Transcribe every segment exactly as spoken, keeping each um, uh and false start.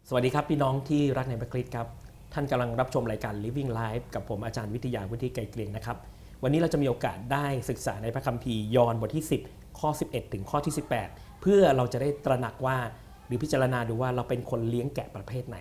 สวัสดีครับพี่น้องที่รักในพระคริสต์ครับท่านกำลังรับชมรายการ Living Life กับผมอาจารย์วิทยาวุฒิไกรเกรียงนะครับวันนี้เราจะมีโอกาสได้ศึกษาในพระคัมภีร์ยอห์นบทที่สิบข้อสิบเอ็ดถึงข้อที่สิบแปดเพื่อเราจะได้ตระหนักว่าหรือพิจารณาดูว่าเราเป็นคนเลี้ยงแกะประเภทไหน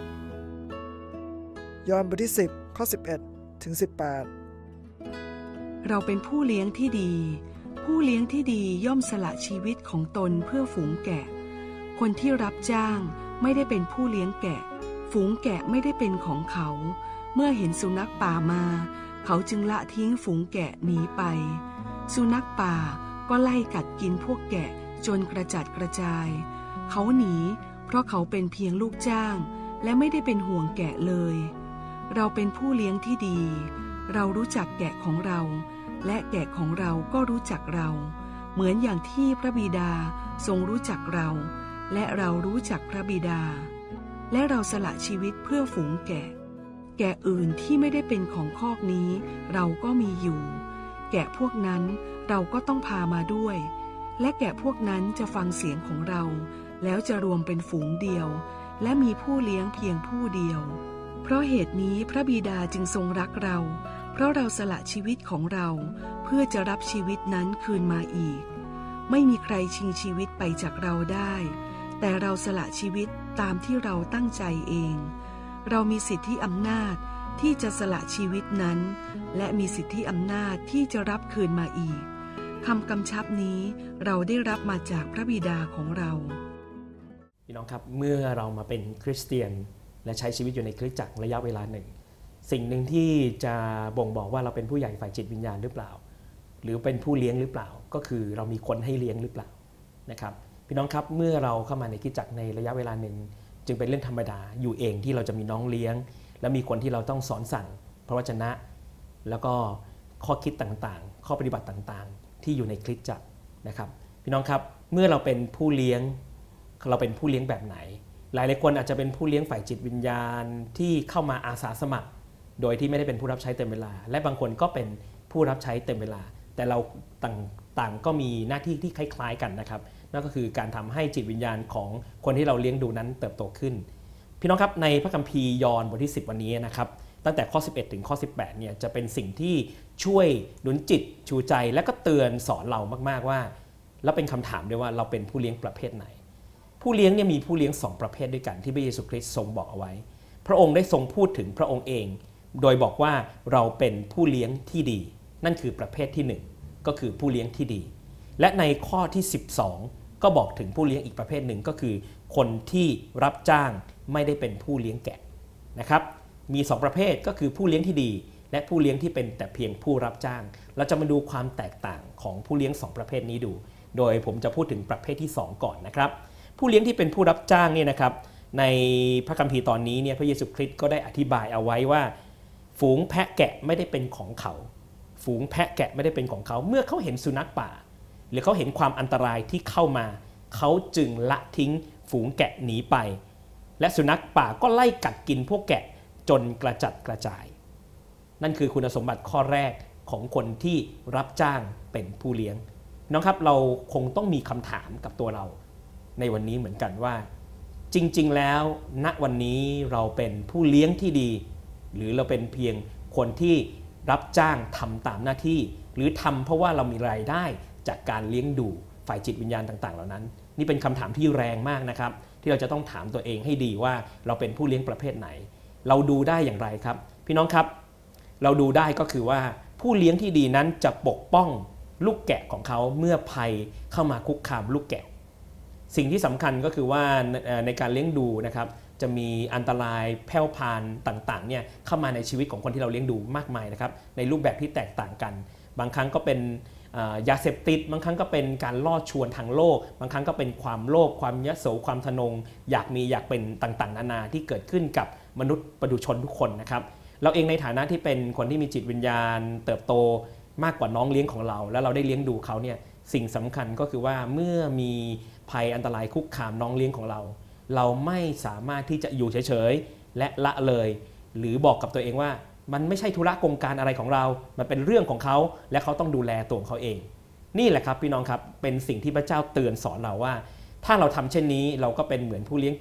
ยอห์นบทที่สิบข้อสิบเอ็ดถึงสิบแปดเราเป็นผู้เลี้ยงที่ดีผู้เลี้ยงที่ดีย่อมสละชีวิตของตนเพื่อฝูงแกะคนที่รับจ้างไม่ได้เป็นผู้เลี้ยงแกะฝูงแกะไม่ได้เป็นของเขาเมื่อเห็นสุนัขป่ามาเขาจึงละทิ้งฝูงแกะหนีไปสุนัขป่าก็ไล่กัดกินพวกแกะจนกระจัดกระจายเขาหนีเพราะเขาเป็นเพียงลูกจ้างและไม่ได้เป็นห่วงแกะเลยเราเป็นผู้เลี้ยงที่ดีเรารู้จักแกะของเราและแกะของเราก็รู้จักเราเหมือนอย่างที่พระบิดาทรงรู้จักเราและเรารู้จักพระบิดาและเราสละชีวิตเพื่อฝูงแกะแกะอื่นที่ไม่ได้เป็นของคอกนี้เราก็มีอยู่แกะพวกนั้นเราก็ต้องพามาด้วยและแกะพวกนั้นจะฟังเสียงของเราแล้วจะรวมเป็นฝูงเดียวและมีผู้เลี้ยงเพียงผู้เดียวเพราะเหตุนี้พระบิดาจึงทรงรักเราเพราะเราสละชีวิตของเราเพื่อจะรับชีวิตนั้นคืนมาอีกไม่มีใครชิงชีวิตไปจากเราได้แต่เราสละชีวิตตามที่เราตั้งใจเองเรามีสิทธิอำนาจที่จะสละชีวิตนั้นและมีสิทธิอำนาจที่จะรับคืนมาอีกคำกำชับนี้เราได้รับมาจากพระบิดาของเราพี่น้องครับเมื่อเรามาเป็นคริสเตียนและใช้ชีวิตอยู่ในคริสตจักรระยะเวลาหนึ่งสิ่งหนึ่งที่จะบ่งบอกว่าเราเป็นผู้ใหญ่ฝ่ายจิตวิญญาณหรือเปล่าหรือเป็นผู้เลี้ยงหรือเปล่าก็คือเรามีคนให้เลี้ยงหรือเปล่านะครับพี่น้องครับเมื่อเราเข้ามาในคริสตจักรในระยะเวลาหนึ่งจึงเป็นเรื่องธรรมดาอยู่เองที่เราจะมีน้องเลี้ยงและมีคนที่เราต้องสอนสั่งพระวจนะแล้วก็ข้อคิดต่างๆข้อปฏิบัติต่างๆที่อยู่ในคริสตจักรนะครับพี่น้องครับเมื่อเราเป็นผู้เลี้ยงเราเป็นผู้เลี้ยงแบบไหนหลายหลายคนอาจจะเป็นผู้เลี้ยงฝ่ายจิตวิญญาณที่เข้ามาอาสาสมัครโดยที่ไม่ได้เป็นผู้รับใช้เต็มเวลาและบางคนก็เป็นผู้รับใช้เต็มเวลาแต่เราต่างๆก็มีหน้าที่ที่คล้ายๆกันนะครับนั่นก็คือการทำให้จิตวิญญาณของคนที่เราเลี้ยงดูนั้นเติบโตขึ้นพี่น้องครับในพระคัมภีร์ยอห์นบทที่สิบวันนี้นะครับตั้งแต่ข้อสิบเอ็ดถึงข้อสิบแปดเนี่ยจะเป็นสิ่งที่ช่วยหนุนจิตชูใจและก็เตือนสอนเรามากๆว่าแล้วเป็นคำถามด้วยว่าเราเป็นผู้เลี้ยงประเภทไหนผู้เลี้ยงเนี่ยมีผู้เลี้ยงสองประเภทด้วยกันที่พระเยซูคริสต์ทรงบอกเอาไว้พระองค์ได้ทรงพูดถึงพระองค์เองโดยบอกว่าเราเป็นผู้เลี้ยงที่ดีนั่นคือประเภทที่หนึ่งก็คือผู้เลี้ยงที่ดีและในข้อที่สิบสองก็บอกถึงผู้เลี้ยงอีกประเภทหนึ่งก็คือคนที่รับจ้างไม่ได้เป็นผู้เลี้ยงแกะนะครับมีสองประเภทก็คือผู้เลี้ยงที่ดีและผู้เลี้ยงที่เป็นแต่เพียงผู้รับจ้างเราจะมาดูความแตกต่างของผู้เลี้ยงสองประเภทนี้ดูโดยผมจะพูดถึงประเภทที่สองก่อนนะครับผู้เลี้ยงที่เป็นผู้รับจ้างเนี่ยนะครับในพระคัมภีร์ตอนนี้เนี่ยพระเยซูคริสต์ก็ได้อธิบายเอาไว้ว่าฝูงแพะแกะไม่ได้เป็นของเขาฝูงแพะแกะไม่ได้เป็นของเขาเมื่อเขาเห็นสุนัขป่าหรือเขาเห็นความอันตรายที่เข้ามาเขาจึงละทิ้งฝูงแกะหนีไปและสุนัขป่าก็ไล่กัดกินพวกแกะจนกระจัดกระจายนั่นคือคุณสมบัติข้อแรกของคนที่รับจ้างเป็นผู้เลี้ยงน้องครับเราคงต้องมีคำถามกับตัวเราในวันนี้เหมือนกันว่าจริงๆแล้วณวันนี้เราเป็นผู้เลี้ยงที่ดีหรือเราเป็นเพียงคนที่รับจ้างทำตามหน้าที่หรือทำเพราะว่าเรามีรายได้จากการเลี้ยงดูฝ่ายจิตวิญญาณต่างๆเหล่านั้นนี่เป็นคำถามที่แรงมากนะครับที่เราจะต้องถามตัวเองให้ดีว่าเราเป็นผู้เลี้ยงประเภทไหนเราดูได้อย่างไรครับพี่น้องครับเราดูได้ก็คือว่าผู้เลี้ยงที่ดีนั้นจะปกป้องลูกแกะของเขาเมื่อภัยเข้ามาคุกคามลูกแกะสิ่งที่สำคัญก็คือว่าในการเลี้ยงดูนะครับจะมีอันตรายแผ่วพานต่างๆเนี่ยเข้ามาในชีวิตของคนที่เราเลี้ยงดูมากมายนะครับในรูปแบบที่แตกต่างกันบางครั้งก็เป็นยาเสพติดบางครั้งก็เป็นการล่อชวนทางโลกบางครั้งก็เป็นความโลภความยโสความทะนงอยากมีอยากเป็นต่างๆนานาที่เกิดขึ้นกับมนุษย์ปุถุชนทุกคนนะครับเราเองในฐานะที่เป็นคนที่มีจิตวิญญาณเติบโตมากกว่าน้องเลี้ยงของเราแล้วเราได้เลี้ยงดูเขาเนี่ยสิ่งสำคัญก็คือว่าเมื่อมีภัยอันตรายคุกคามน้องเลี้ยงของเราเราไม่สามารถที่จะอยู่เฉยๆและละเลยหรือบอกกับตัวเองว่ามันไม่ใช่ธุระกงการอะไรของเรามันเป็นเรื่องของเขาและเขาต้องดูแลตัวของเขาเองนี่แหละครับพี่น้องครับเป็นสิ่งที่พระเจ้าเตือนสอนเราว่าถ้าเราทำเช่นนี้เราก็เป็นเหมือนผู้เลี้ยงแกะ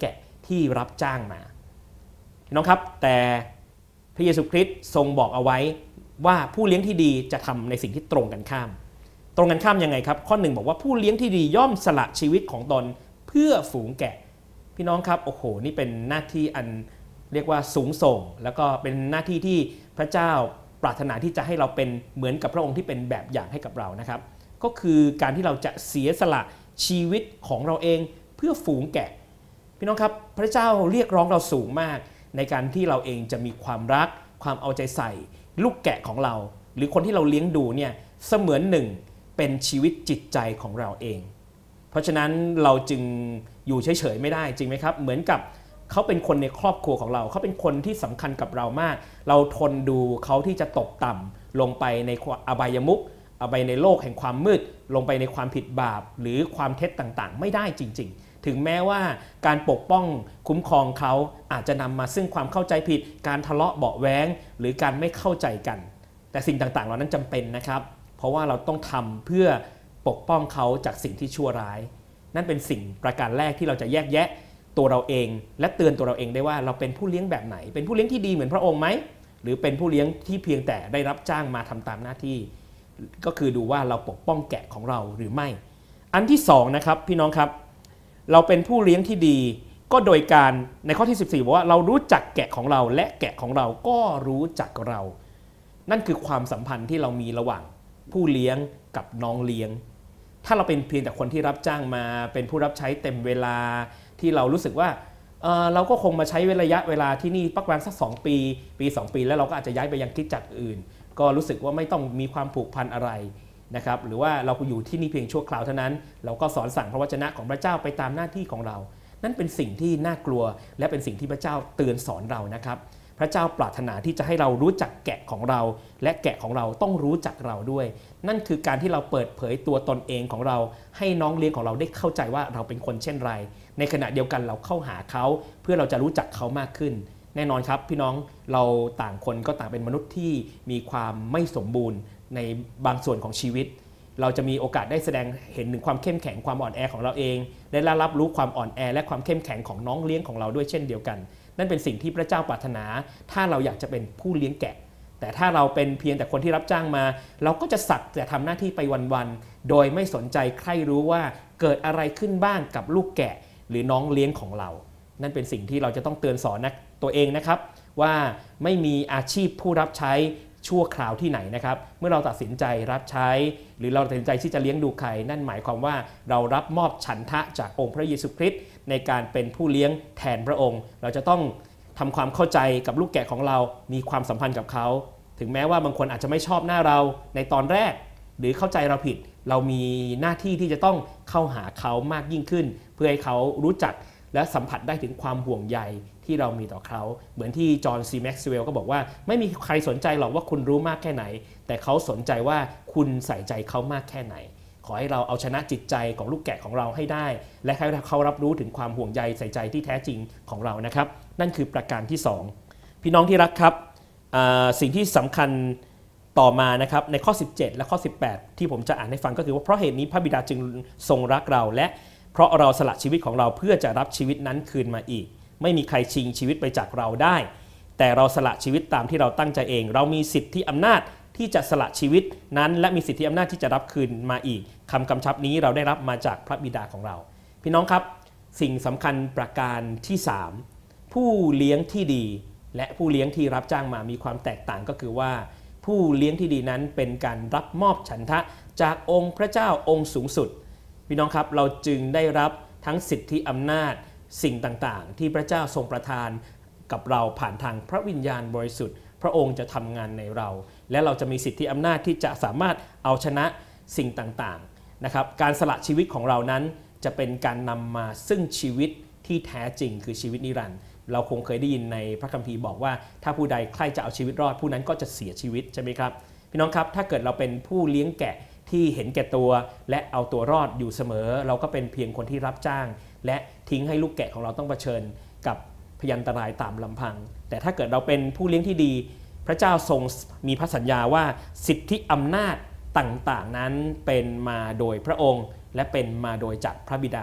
ที่รับจ้างมาพี่น้องครับแต่พระเยซูคริสต์ทรงบอกเอาไว้ว่าผู้เลี้ยงที่ดีจะทำในสิ่งที่ตรงกันข้ามตรงกันข้ามยังไงครับข้อหนึ่งบอกว่าผู้เลี้ยงที่ดีย่อมสละชีวิตของตนเพื่อฝูงแกะพี่น้องครับโอ้โหนี่เป็นหน้าที่อันเรียกว่าสูงส่งแล้วก็เป็นหน้าที่ที่พระเจ้าปรารถนาที่จะให้เราเป็นเหมือนกับพระองค์ที่เป็นแบบอย่างให้กับเรานะครับก็คือการที่เราจะเสียสละชีวิตของเราเองเพื่อฝูงแกะพี่น้องครับพระเจ้าเรียกร้องเราสูงมากในการที่เราเองจะมีความรักความเอาใจใส่ลูกแกะของเราหรือคนที่เราเลี้ยงดูเนี่ยเสมือนหนึ่งเป็นชีวิตจิตใจของเราเองเพราะฉะนั้นเราจึงอยู่เฉยๆไม่ได้จริงไหมครับเหมือนกับเขาเป็นคนในครอบครัวของเราเขาเป็นคนที่สำคัญกับเรามากเราทนดูเขาที่จะตกต่ำลงไปในอบายมุขเอาไปในโลกแห่งความมืดลงไปในความผิดบาปหรือความเท็จต่างๆไม่ได้จริงๆถึงแม้ว่าการปกป้องคุ้มครองเขาอาจจะนำมาซึ่งความเข้าใจผิดการทะเลาะเบาะแว้งหรือการไม่เข้าใจกันแต่สิ่งต่างๆเหล่านั้นจำเป็นนะครับเพราะว่าเราต้องทำเพื่อปกป้องเขาจากสิ่งที่ชั่วร้ายนั่นเป็นสิ่งประการแรกที่เราจะแยกแยะตัวเราเองและเตือนตัวเราเองได้ว่าเราเป็นผู้เลี้ยงแบบไหนเป็นผู้เลี้ยงที่ดีเหมือนพระองค์ไหมหรือเป็นผู้เลี้ยงที่เพียงแต่ได้รับจ้างมาทำตามหน้าที่ก็คือดูว่าเราปกป้องแกะของเราหรือไม่อันที่สองนะครับพี่น้องครับเราเป็นผู้เลี้ยงที่ดีก็โดยการในข้อที่สิบสี่บอกว่าเรารู้จักแกะของเราและแกะของเราก็รู้จักเรานั่นคือความสัมพันธ์ที่เรามีระหว่างผู้เลี้ยงกับน้องเลี้ยงถ้าเราเป็นเพียงแต่คนที่รับจ้างมาเป็นผู้รับใช้เต็มเวลาที่เรารู้สึกว่า เ, เราก็คงมาใช้ระยะเวลาที่นี่ประมาณสักสองปีปีสองปีแล้วเราก็อาจจะย้ายไปยังคริสตจักรอื่นก็รู้สึกว่าไม่ต้องมีความผูกพันอะไรนะครับหรือว่าเราอยู่ที่นี่เพียงชั่วคราวเท่านั้นเราก็สอนสั่งพระวจนะของพระเจ้าไปตามหน้าที่ของเรานั่นเป็นสิ่งที่น่ากลัวและเป็นสิ่งที่พระเจ้าเตือนสอนเรานะครับพระเจ้าปรารถนาที่จะให้เรารู้จักแกะของเราและแกะของเราต้องรู้จักเราด้วยนั่นคือการที่เราเปิดเผยตัวตนเองของเราให้น้องเลี้ยงของเราได้เข้าใจว่าเราเป็นคนเช่นไรในขณะเดียวกันเราเข้าหาเขาเพื่อเราจะรู้จักเขามากขึ้นแน่นอนครับพี่น้องเราต่างคนก็ต่างเป็นมนุษย์ที่มีความไม่สมบูรณ์ในบางส่วนของชีวิตเราจะมีโอกาสได้แสดงเห็นถึงความเข้มแข็งความอ่อนแอของเราเองได้รับรู้ความอ่อนแอและความเข้มแข็งของน้องเลี้ยงของเราด้วยเช่นเดียวกันนั่นเป็นสิ่งที่พระเจ้าปรารถนาถ้าเราอยากจะเป็นผู้เลี้ยงแกะแต่ถ้าเราเป็นเพียงแต่คนที่รับจ้างมาเราก็จะสักแต่ทำหน้าที่ไปวันๆโดยไม่สนใจใครรู้ว่าเกิดอะไรขึ้นบ้างกับลูกแกะหรือน้องเลี้ยงของเรานั่นเป็นสิ่งที่เราจะต้องเตือนสอนนะตัวเองนะครับว่าไม่มีอาชีพผู้รับใช้ชั่วคราวที่ไหนนะครับเมื่อเราตัดสินใจรับใช้หรือเราตัดสินใจที่จะเลี้ยงดูใครนั่นหมายความว่าเรารับมอบฉันทะจากองค์พระเยซูคริสต์ในการเป็นผู้เลี้ยงแทนพระองค์เราจะต้องทำความเข้าใจกับลูกแกะของเรามีความสัมพันธ์กับเขาถึงแม้ว่าบางคนอาจจะไม่ชอบหน้าเราในตอนแรกหรือเข้าใจเราผิดเรามีหน้าที่ที่จะต้องเข้าหาเขามากยิ่งขึ้นเพื่อให้เขารู้จักและสัมผัสได้ถึงความห่วงใยที่เรามีต่อเขาเหมือนที่จอห์นซีแม็กซ์เวลล์ก็บอกว่าไม่มีใครสนใจหรอกว่าคุณรู้มากแค่ไหนแต่เขาสนใจว่าคุณใส่ใจเขามากแค่ไหนขอให้เราเอาชนะจิตใจของลูกแกะของเราให้ได้และให้เขารับรู้ถึงความห่วงใยใส่ใจที่แท้จริงของเรานะครับนั่นคือประการที่สองพี่น้องที่รักครับสิ่งที่สำคัญต่อมานะครับในข้อสิบเจ็ดและข้อสิบแปดที่ผมจะอ่านให้ฟังก็คือว่าเพราะเหตุนี้พระบิดาจึงทรงรักเราและเพราะเราสละชีวิตของเราเพื่อจะรับชีวิตนั้นคืนมาอีกไม่มีใครชิงชีวิตไปจากเราได้แต่เราสละชีวิตตามที่เราตั้งใจเองเรามีสิทธิอำนาจที่จะสละชีวิตนั้นและมีสิทธิอำนาจที่จะรับคืนมาอีกคำกำชับนี้เราได้รับมาจากพระบิดาของเราพี่น้องครับสิ่งสำคัญประการที่สามผู้เลี้ยงที่ดีและผู้เลี้ยงที่รับจ้างมามีความแตกต่างก็คือว่าผู้เลี้ยงที่ดีนั้นเป็นการรับมอบฉันทะจากองค์พระเจ้าองค์สูงสุดพี่น้องครับเราจึงได้รับทั้งสิทธิอำนาจสิ่งต่างๆที่พระเจ้าทรงประทานกับเราผ่านทางพระวิญญาณบริสุทธิ์พระองค์จะทำงานในเราและเราจะมีสิทธิอำนาจที่จะสามารถเอาชนะสิ่งต่างๆนะครับการสละชีวิตของเรานั้นจะเป็นการนำมาซึ่งชีวิตที่แท้จริงคือชีวิตนิรันดร์เราคงเคยได้ยินในพระคัมภีร์บอกว่าถ้าผู้ใดใคร่จะเอาชีวิตรอดผู้นั้นก็จะเสียชีวิตใช่ไหมครับพี่น้องครับถ้าเกิดเราเป็นผู้เลี้ยงแกะที่เห็นแก่ตัวและเอาตัวรอดอยู่เสมอเราก็เป็นเพียงคนที่รับจ้างและทิ้งให้ลูกแกะของเราต้องเผชิญกับพยันตรายตามลำพังแต่ถ้าเกิดเราเป็นผู้เลี้ยงที่ดีพระเจ้าทรงมีพระสัญญาว่าสิทธิอำนาจต่างๆนั้นเป็นมาโดยพระองค์และเป็นมาโดยจากพระบิดาเพ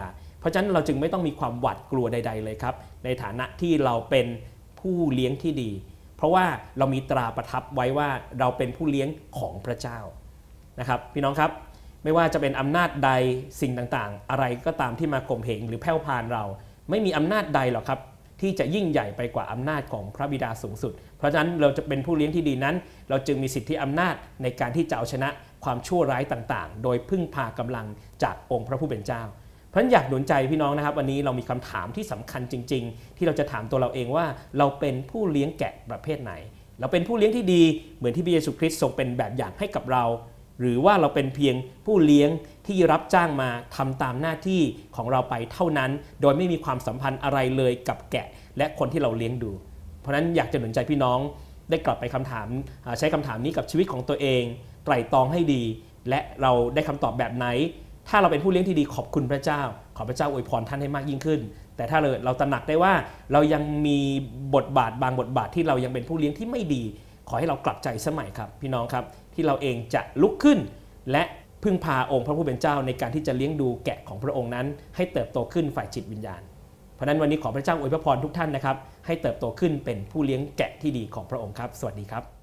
ราะฉะนั้นเราจึงไม่ต้องมีความหวาดกลัวใดๆเลยครับในฐานะที่เราเป็นผู้เลี้ยงที่ดีเพราะว่าเรามีตราประทับไว้ว่าเราเป็นผู้เลี้ยงของพระเจ้านะครับพี่น้องครับไม่ว่าจะเป็นอำนาจใดสิ่งต่างๆอะไรก็ตามที่มาข่มเหงหรือแผ่วพานเราไม่มีอำนาจใดหรอกครับที่จะยิ่งใหญ่ไปกว่าอำนาจของพระบิดาสูงสุดเพราะฉะนั้นเราจะเป็นผู้เลี้ยงที่ดีนั้นเราจึงมีสิทธิอำนาจในการที่จะเอาชนะความชั่วร้ายต่างๆโดยพึ่งพากำลังจากองค์พระผู้เป็นเจ้าเพราะฉะนั้นอยากหนุนใจพี่น้องนะครับวันนี้เรามีคำถามที่สำคัญจริงๆที่เราจะถามตัวเราเองว่าเราเป็นผู้เลี้ยงแกะประเภทไหนเราเป็นผู้เลี้ยงที่ดีเหมือนที่พระเยซูคริสต์ทรงเป็นแบบอย่างให้กับเราหรือว่าเราเป็นเพียงผู้เลี้ยงที่รับจ้างมาทำตามหน้าที่ของเราไปเท่านั้นโดยไม่มีความสัมพันธ์อะไรเลยกับแกะและคนที่เราเลี้ยงดูเพราะฉะนั้นอยากจะหนุนใจพี่น้องได้กลับไปคำถามใช้คำถามนี้กับชีวิตของตัวเองไตร่ตรองให้ดีและเราได้คำตอบแบบไหนถ้าเราเป็นผู้เลี้ยงที่ดีขอบคุณพระเจ้าขอพระเจ้าอวยพรท่านให้มากยิ่งขึ้นแต่ถ้าเราเราตระหนักได้ว่าเรายังมีบทบาทบางบทบาทที่เรายังเป็นผู้เลี้ยงที่ไม่ดีขอให้เรากลับใจสมัยครับพี่น้องครับที่เราเองจะลุกขึ้นและพึ่งพาองค์พระผู้เป็นเจ้าในการที่จะเลี้ยงดูแกะของพระองค์นั้นให้เติบโตขึ้นฝ่ายจิตวิญญาณเพราะนั้นวันนี้ขอพระเจ้าอวยพรทุกท่านนะครับให้เติบโตขึ้นเป็นผู้เลี้ยงแกะที่ดีของพระองค์ครับสวัสดีครับ